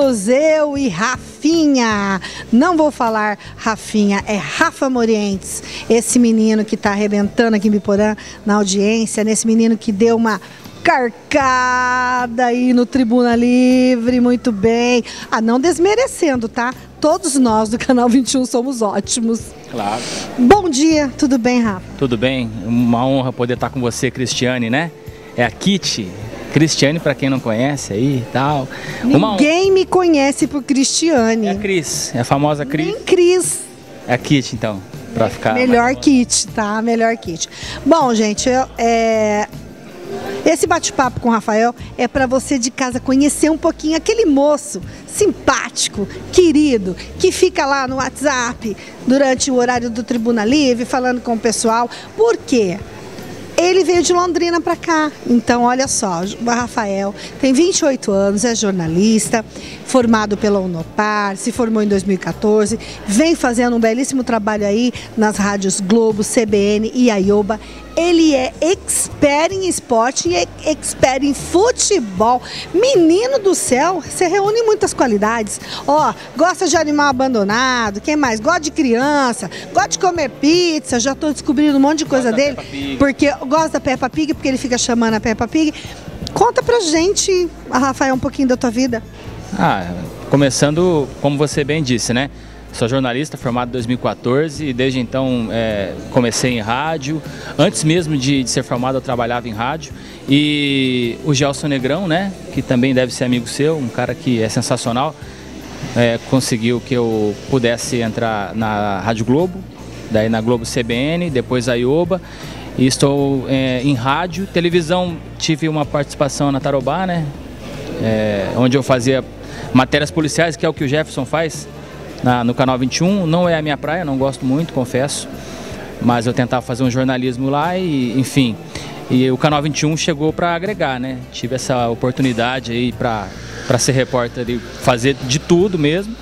Estamos eu e Rafinha. Não vou falar Rafinha, é Rafa Morientes. Esse menino que está arrebentando aqui em Biporã na audiência, nesse menino que deu uma carcada aí no Tribuna Livre, muito bem. Não desmerecendo, tá? Todos nós do Canal 21 somos ótimos. Claro. Bom dia, tudo bem, Rafa? Tudo bem, uma honra poder estar com você, Cristiane, né? É a Kitty. Cristiane, para quem não conhece aí e tal. Ninguém me conhece por Cristiane. É a Cris, é a famosa Cris. Nem Cris. É a Kitty, então, para ficar... Melhor Kitty, tá? Melhor Kitty. Bom, gente, esse bate-papo com o Rafael é para você de casa conhecer um pouquinho aquele moço simpático, querido, que fica lá no WhatsApp durante o horário do Tribuna Livre, falando com o pessoal. Por quê? Ele veio de Londrina para cá, então olha só, o Rafael tem 28 anos, é jornalista, formado pela Unopar, se formou em 2014, vem fazendo um belíssimo trabalho aí nas rádios Globo, CBN e Aioba. Ele é expert em esporte e é expert em futebol. Menino do céu, você reúne muitas qualidades. Ó, gosta de animal abandonado, quem mais? Gosta de criança, gosta de comer pizza, já estou descobrindo um monte de coisa dele. Porque gosta da Peppa Pig, porque ele fica chamando a Peppa Pig. Conta pra gente, Rafael, um pouquinho da tua vida. Começando, como você bem disse, né? Sou jornalista, formado em 2014 e desde então comecei em rádio. Antes mesmo de ser formado eu trabalhava em rádio. E o Gelson Negrão, né, que também deve ser amigo seu, um cara que é sensacional, conseguiu que eu pudesse entrar na Rádio Globo, daí na Globo CBN, depois a Aioba. E estou em rádio, televisão, tive uma participação na Tarobá, né, onde eu fazia matérias policiais, que é o que o Jefferson faz. No Canal 21, não é a minha praia, não gosto muito, confesso, mas eu tentava fazer um jornalismo lá e, enfim, e o Canal 21 chegou para agregar, né? Tive essa oportunidade aí para ser repórter e fazer de tudo mesmo.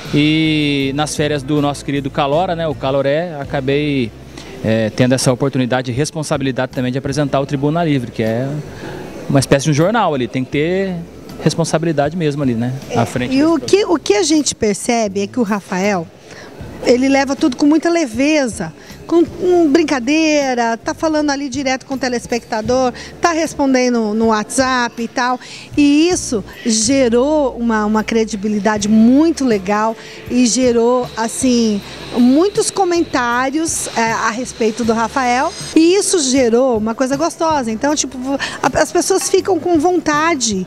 E nas férias do nosso querido Calora, né, o Caloré, acabei tendo essa oportunidade e responsabilidade também de apresentar o Tribuna Livre, que é uma espécie de um jornal ali, tem que ter responsabilidade mesmo ali, né? À frente. E o que a gente percebe é que o Rafael, ele leva tudo com muita leveza, com brincadeira, tá falando ali direto com o telespectador, tá respondendo no WhatsApp e tal. E isso gerou uma credibilidade muito legal e gerou, assim, muitos comentários a respeito do Rafael. E isso gerou uma coisa gostosa. Então, tipo, as pessoas ficam com vontade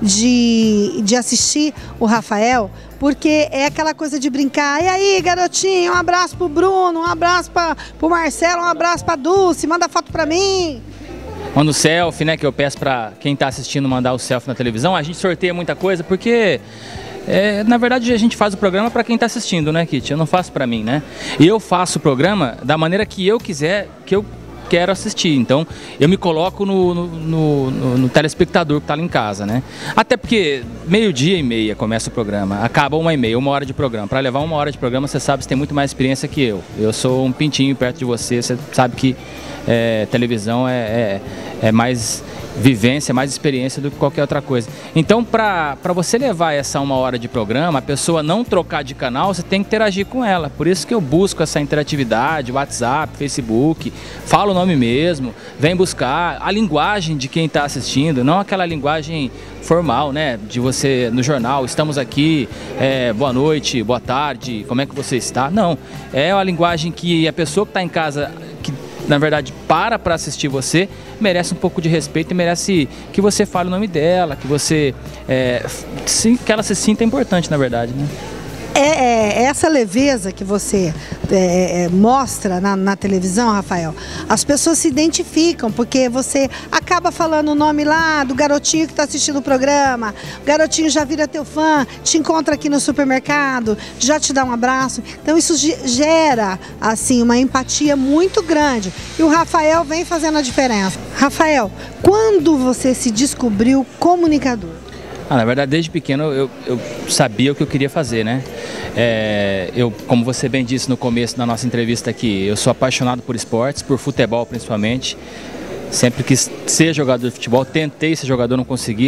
de assistir o Rafael, porque é aquela coisa de brincar. E aí, garotinho, um abraço pro Bruno, um abraço pro Marcelo, um abraço pra Dulce, manda foto pra mim. Manda o selfie, né, que eu peço pra quem tá assistindo mandar o selfie na televisão. A gente sorteia muita coisa, porque na verdade a gente faz o programa para quem tá assistindo, né, Kitty? Eu não faço pra mim, né? E eu faço o programa da maneira que eu quiser, que eu quero assistir, então eu me coloco no telespectador que está ali em casa, né? Até porque 12h30 começa o programa, acaba 1h30, 1 hora de programa. Para levar 1 hora de programa, você sabe, você tem muito mais experiência que eu. Eu sou um pintinho perto de você, você sabe que televisão é mais vivência, mais experiência do que qualquer outra coisa. Então, para você levar essa 1 hora de programa, a pessoa não trocar de canal, você tem que interagir com ela. Por isso que eu busco essa interatividade, WhatsApp, Facebook, falo o nome mesmo, vem buscar a linguagem de quem está assistindo, não aquela linguagem formal, né, de você no jornal, estamos aqui, boa noite, boa tarde, como é que você está? Não, é uma linguagem que a pessoa que está em casa, que na verdade para assistir você, merece um pouco de respeito e merece que você fale o nome dela, que você que ela se sinta importante, na verdade, né? Essa leveza que você mostra na televisão, Rafael, as pessoas se identificam, porque você acaba falando o nome lá do garotinho que está assistindo o programa, o garotinho já vira teu fã, te encontra aqui no supermercado, já te dá um abraço. Então isso gera, assim, uma empatia muito grande. E o Rafael vem fazendo a diferença. Rafael, quando você se descobriu comunicador? Na verdade, desde pequeno eu sabia o que eu queria fazer, né? Como você bem disse no começo da nossa entrevista aqui, eu sou apaixonado por esportes, por futebol principalmente. Sempre quis ser jogador de futebol, tentei ser jogador, não consegui.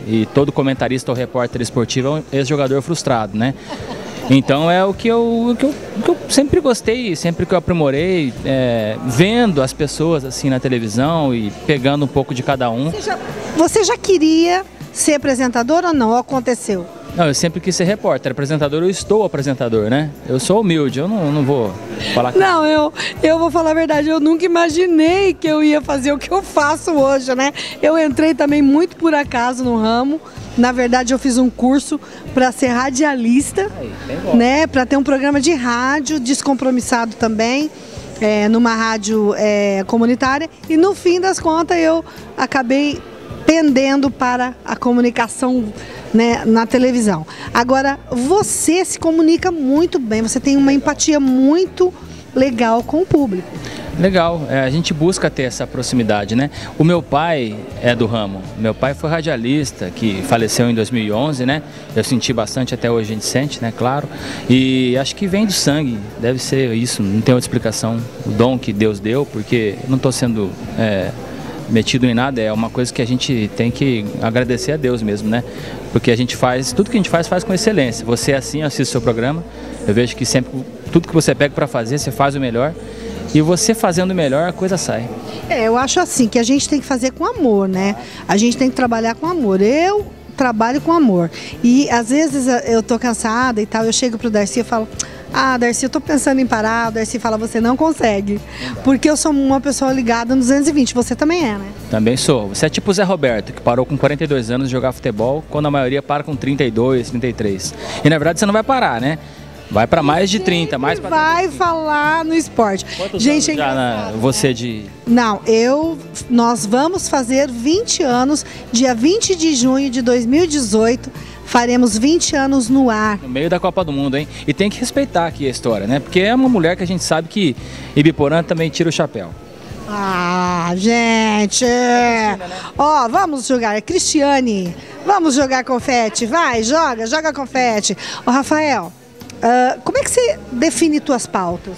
E todo comentarista ou repórter esportivo é um ex-jogador frustrado, né? Então é o que eu sempre gostei, sempre que eu aprimorei, vendo as pessoas assim na televisão e pegando um pouco de cada um. Você já queria ser apresentador ou não? Ou aconteceu? Não, eu sempre quis ser repórter, apresentador, eu estou apresentador, né? Eu sou humilde, eu não vou falar... Não, eu vou falar a verdade, eu nunca imaginei que eu ia fazer o que eu faço hoje, né? Eu entrei também muito por acaso no ramo, na verdade eu fiz um curso para ser radialista, né? Para ter um programa de rádio, descompromissado também, numa rádio comunitária, e no fim das contas eu acabei pendendo para a comunicação, né, na televisão. Agora, você se comunica muito bem, você tem uma empatia muito legal com o público. Legal, a gente busca ter essa proximidade, né? O meu pai é do ramo, meu pai foi radialista, que faleceu em 2011, né? Eu senti bastante, até hoje a gente sente, né? Claro. E acho que vem do sangue, deve ser isso, não tem outra explicação. O dom que Deus deu, porque eu não estou sendo... metido em nada, é uma coisa que a gente tem que agradecer a Deus mesmo, né? Porque a gente faz, tudo que a gente faz com excelência. Você assim, assiste o seu programa, eu vejo que sempre, tudo que você pega para fazer, você faz o melhor. E você fazendo o melhor, a coisa sai. Eu acho assim, que a gente tem que fazer com amor, né? A gente tem que trabalhar com amor. Eu trabalho com amor. E às vezes eu tô cansada e tal, eu chego pro Darcy e falo... Ah, Darcy, eu tô pensando em parar. O Darcy fala, você não consegue. Porque eu sou uma pessoa ligada no 220, você também é, né? Também sou. Você é tipo o Zé Roberto, que parou com 42 anos de jogar futebol, quando a maioria para com 32, 33. E na verdade você não vai parar, né? Vai para mais de 30, mais para 30. Vai falar no esporte. Quantos gente, anos já você de... Não, nós vamos fazer 20 anos, dia 20 de junho de 2018, faremos 20 anos no ar. No meio da Copa do Mundo, hein? E tem que respeitar aqui a história, né? Porque é uma mulher que a gente sabe que Ibiporã também tira o chapéu. Ah, gente! Ó, vamos jogar, Cristiane, vamos jogar confete, vai, joga confete. Ô, Rafael, como é que você define tuas pautas?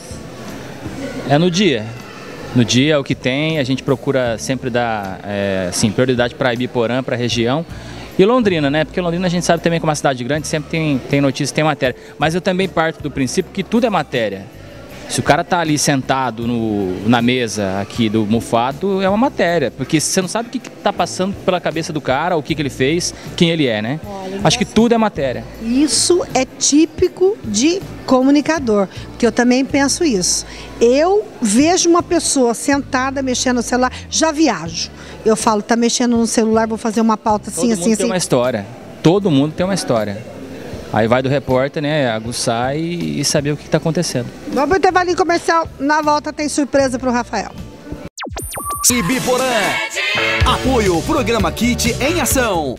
É no dia. No dia é o que tem, a gente procura sempre dar prioridade para Ibiporã, para a região. E Londrina, né? Porque Londrina a gente sabe também que é uma cidade grande, sempre tem notícia, tem matéria. Mas eu também parto do princípio que tudo é matéria. Se o cara tá ali sentado na mesa aqui do Mufato, é uma matéria. Porque você não sabe o que tá passando pela cabeça do cara, o que ele fez, quem ele é, né? Olha, acho que tudo é matéria. Isso é típico de comunicador, porque eu também penso isso. Eu vejo uma pessoa sentada mexendo no celular, já viajo. Eu falo, tá mexendo no celular, vou fazer uma pauta assim, assim. Todo mundo tem uma história. Todo mundo tem uma história. Aí vai do repórter, né, aguçar e saber o que está acontecendo. Vamos pro intervalinho comercial. Na volta tem surpresa pro Rafael. Ibiporã. Apoio Programa Kit em ação.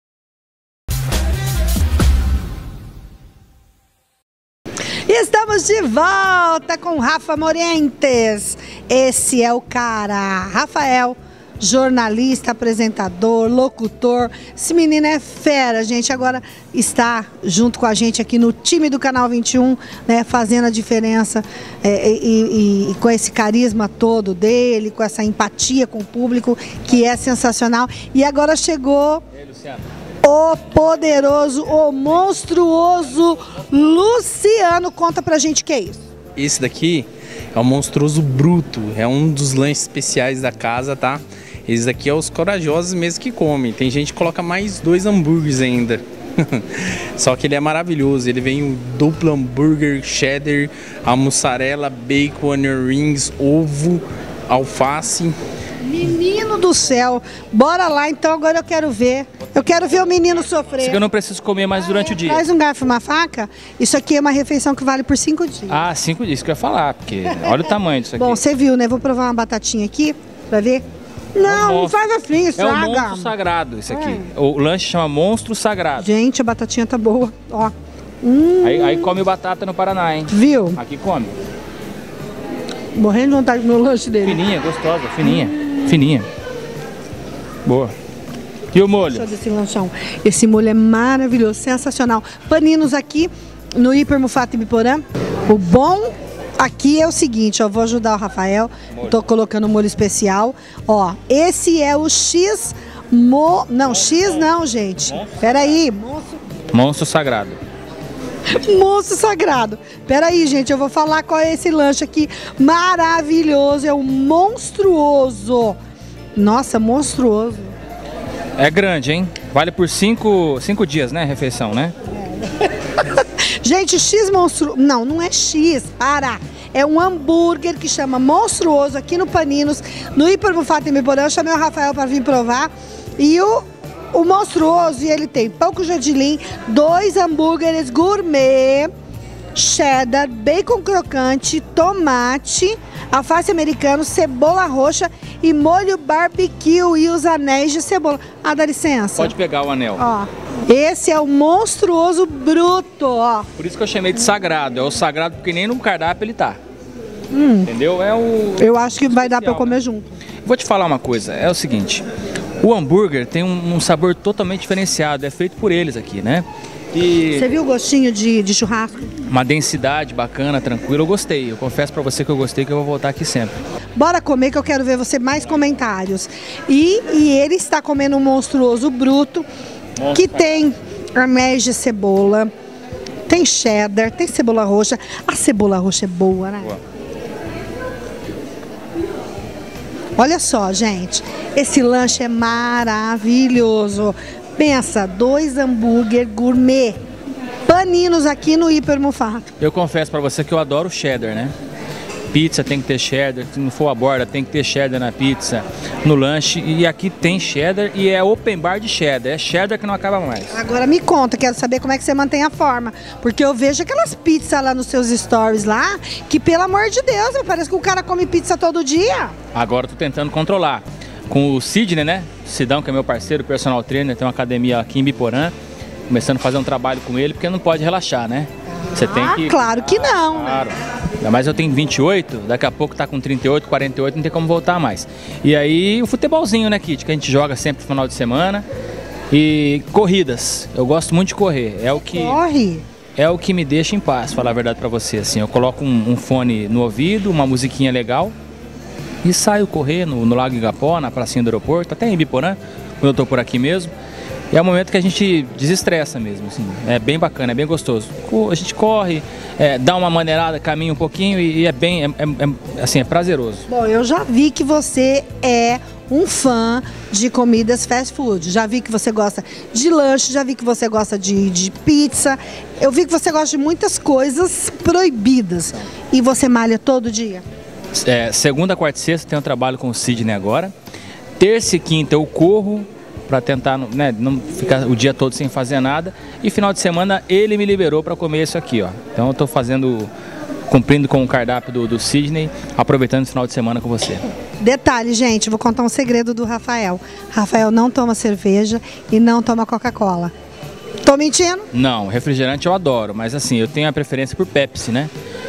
Estamos de volta com Rafa Morientes. Esse é o cara, Rafael. Jornalista, apresentador, locutor. Esse menino é fera, gente. Agora está junto com a gente aqui no time do Canal 21, né, fazendo a diferença e com esse carisma todo dele, com essa empatia com o público, que é sensacional. E agora chegou o poderoso, o monstruoso Luciano. Conta pra gente o que é isso. Esse daqui é o monstruoso bruto, é um dos lanches especiais da casa, tá? Esse daqui é os corajosos mesmo que comem. Tem gente que coloca mais 2 hambúrgueres ainda. Só que ele é maravilhoso. Ele vem o duplo hambúrguer, cheddar, a mussarela, bacon, onion rings, ovo, alface. Menino do céu, bora lá então, agora eu quero ver. Eu quero ver o menino sofrer. Isso que eu não preciso comer mais durante o dia. Traz um garfo e uma faca. Isso aqui é uma refeição que vale por 5 dias. Ah, 5 dias, isso que eu ia falar, porque olha o tamanho disso aqui. Bom, você viu, né? Vou provar uma batatinha aqui, pra ver. Não, não faz assim, estraga. É um monstro sagrado isso aqui. O lanche chama monstro sagrado. Gente, a batatinha tá boa, ó. Aí come batata no Paraná, hein? Viu? Aqui come. Morrendo de vontade do meu lanche dele. Fininha, gostosa, fininha. Fininha. Boa. E o molho? Deixa eu desse lanchão. Esse molho é maravilhoso, sensacional. Paninos aqui no Hiper Mufato Ibiporã. O bom aqui é o seguinte, ó, vou ajudar o Rafael. Tô colocando molho especial. Ó, esse é o X Não, X não, gente. Peraí, Monstro sagrado. monstro sagrado. Peraí, gente, eu vou falar qual é esse lanche aqui maravilhoso. É o monstruoso. Nossa, monstruoso. É grande, hein? Vale por 5 dias, né? Refeição, né? Gente, X monstro... Não é X, para. É um hambúrguer que chama Monstruoso aqui no Paninos, no Hipermufato em Biporã. Eu chamei o Rafael para vir provar. E o Monstruoso, ele tem pão com gergelim, 2 hambúrgueres gourmet, cheddar, bacon crocante, tomate, alface americano, cebola roxa e molho barbecue e os anéis de cebola. Ah, dá licença. Pode pegar o anel. Ó, esse é o Monstruoso bruto, ó. Por isso que eu chamei de sagrado. É o sagrado porque nem no cardápio ele tá. Entendeu? É o... Eu acho que vai dar para eu especial, comer né? junto. Vou te falar uma coisa, é o seguinte, o hambúrguer tem um sabor totalmente diferenciado, é feito por eles aqui, né? E Você viu o gostinho de churrasco? uma densidade bacana, tranquila, eu gostei. Eu confesso pra você que eu gostei, que eu vou voltar aqui sempre. Bora comer que eu quero ver você mais comentários. E ele está comendo um Monstruoso bruto, que tem anéis de cebola, tem cheddar, tem cebola roxa. A cebola roxa é boa, né? Boa. Olha só, gente, esse lanche é maravilhoso. Pensa, 2 hambúrguer gourmet, Paninos aqui no Hipermufato. Eu confesso pra você que eu adoro cheddar, né? Pizza tem que ter cheddar, se não for a borda tem que ter cheddar na pizza, no lanche. E aqui tem cheddar e é open bar de cheddar, é cheddar que não acaba mais. Agora me conta, quero saber como é que você mantém a forma. Porque eu vejo aquelas pizzas lá nos seus stories lá, que pelo amor de Deus, parece que o cara come pizza todo dia. Agora eu tô tentando controlar. Com o Sidney, né? Sidão, que é meu parceiro, personal trainer, tem uma academia aqui em Biporã. Começando a fazer um trabalho com ele, porque não pode relaxar, né? Você tem que... Claro que não. Claro. Mas eu tenho 28, daqui a pouco tá com 38, 48, não tem como voltar mais. E aí o futebolzinho, né, Kit? Que a gente joga sempre no final de semana. E corridas. Eu gosto muito de correr. Corre. É o que me deixa em paz, falar a verdade pra você. Assim, eu coloco um fone no ouvido, uma musiquinha legal e saio correr no Lago Igapó, na pracinha do aeroporto, até em Biporã, quando eu tô por aqui mesmo. E é um momento que a gente desestressa mesmo, assim. É bem bacana, é bem gostoso. A gente corre, dá uma maneirada, caminha um pouquinho e é bem, assim, é prazeroso. Bom, eu já vi que você é um fã de comidas fast food. Já vi que você gosta de lanche, já vi que você gosta de pizza. Eu vi que você gosta de muitas coisas proibidas. E você malha todo dia? Segunda, quarta e sexta tem um trabalho com o Sidney agora. Terça e quinta eu corro para tentar, né, não ficar o dia todo sem fazer nada. E final de semana ele me liberou para comer isso aqui, ó. Então eu estou cumprindo com o cardápio do Sidney, aproveitando esse final de semana com você. Detalhe, gente, vou contar um segredo do Rafael. Rafael não toma cerveja e não toma Coca-Cola. Tô mentindo? Não, refrigerante eu adoro, mas assim, eu tenho a preferência por Pepsi, né?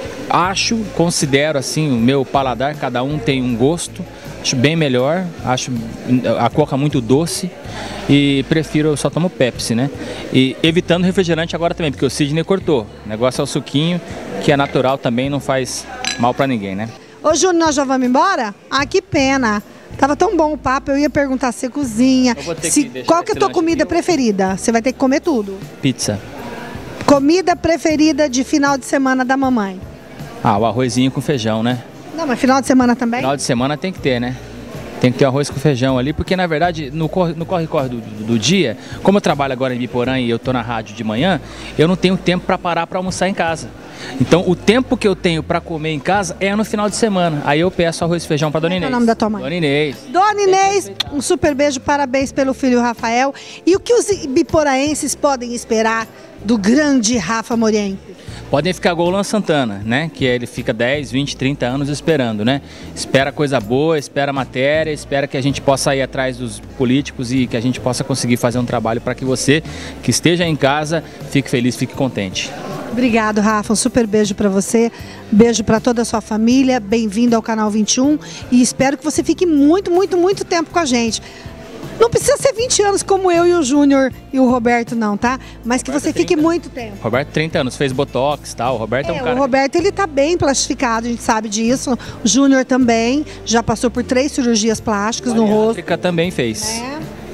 Considero assim, o meu paladar, cada um tem um gosto. Acho bem melhor, acho a Coca muito doce e eu só tomo Pepsi, né? E evitando refrigerante agora também, porque o Sidney cortou. O negócio é o suquinho, que é natural também, não faz mal pra ninguém, né? Ô Júnior, nós já vamos embora? Ah, que pena. Tava tão bom o papo, eu ia perguntar se você cozinha. Qual que é a tua comida preferida? Você vai ter que comer tudo. Pizza. Comida preferida de final de semana da mamãe? Ah, o arrozinho com feijão, né? Não, mas final de semana também? Final de semana tem que ter, né? Tem que ter arroz com feijão ali, porque na verdade no corre-corre do dia, como eu trabalho agora em Biporã e eu tô na rádio de manhã, eu não tenho tempo para parar para almoçar em casa. Então o tempo que eu tenho para comer em casa é no final de semana. Aí eu peço arroz e feijão para Dona Inês. Qual é o nome da tua mãe? Dona Inês. Dona Inês, um super beijo, parabéns pelo filho Rafael. E o que os biporaenses podem esperar do grande Rafa Morientes? Podem ficar igual o Luan Santana, né? Que ele fica 10, 20, 30 anos esperando, né? Espera coisa boa, espera matéria, espera que a gente possa ir atrás dos políticos e que a gente possa conseguir fazer um trabalho para que você, que esteja em casa, fique feliz, fique contente. Obrigado, Rafa. Um super beijo para você. Beijo para toda a sua família. Bem-vindo ao Canal 21 e espero que você fique muito, muito, muito tempo com a gente. Não precisa ser 20 anos como eu e o Júnior e o Roberto não, tá? Mas que você fique muito tempo. Roberto, 30 anos, fez botox e tal. O Roberto é um cara... O Roberto, ele tá bem plastificado, a gente sabe disso. O Júnior também, já passou por 3 cirurgias plásticas no rosto. A também fez.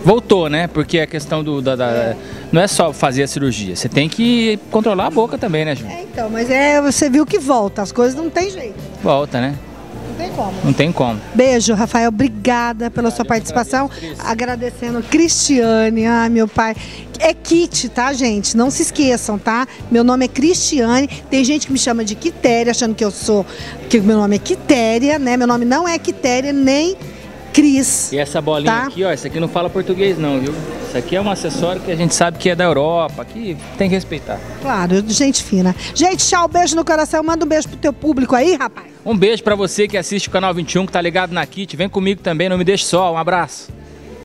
voltou, né? Porque a questão não é só fazer a cirurgia, você tem que controlar a boca também, né, Ju? Então, mas você viu que volta, as coisas não tem jeito. Volta, né? Não tem como. Não tem como. Beijo, Rafael, obrigada pela sua participação. Agradecendo Cristiane, meu pai. É Kit, tá, gente? Não se esqueçam, tá? Meu nome é Cristiane. Tem gente que me chama de Quitéria, achando que meu nome é Quitéria, né? Meu nome não é Quitéria, nem Cris. E essa bolinha aqui, ó, essa aqui não fala português não, viu? Isso aqui é um acessório que a gente sabe que é da Europa, que tem que respeitar. Claro, gente fina. Gente, tchau, beijo no coração. Manda um beijo pro teu público aí, rapaz. Um beijo pra você que assiste o Canal 21, que tá ligado na Kit. Vem comigo também, não me deixe só. Um abraço.